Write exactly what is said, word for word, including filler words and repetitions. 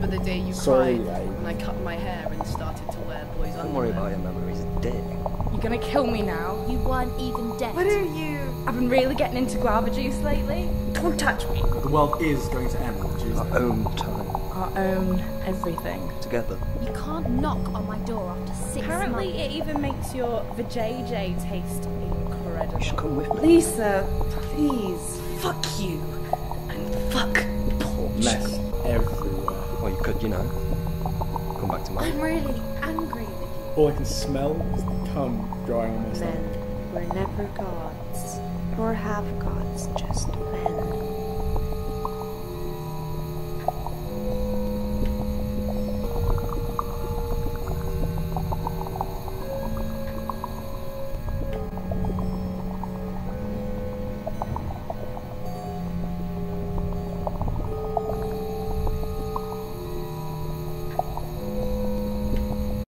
remember the day you Sorry, cried I... when I cut my hair and started to wear boys' underwear? Don't worry about your memories, dick. You're gonna kill me now. You weren't even dead. What are you? I've been really getting into guava juice lately. Don't touch me. The world is going to end on Tuesday. Our own time. Our own everything. Together. You can't knock on my door after six Apparently months. it even makes your vajayjay taste incredible. You should come with me. Lisa, please. Fuck you. And fuck Porch. Mess everywhere. Or you could, you know, come back to mine. I'm really angry with you. All I can smell is the cum drying on my stomach. Men were never gods, nor have gods, just men.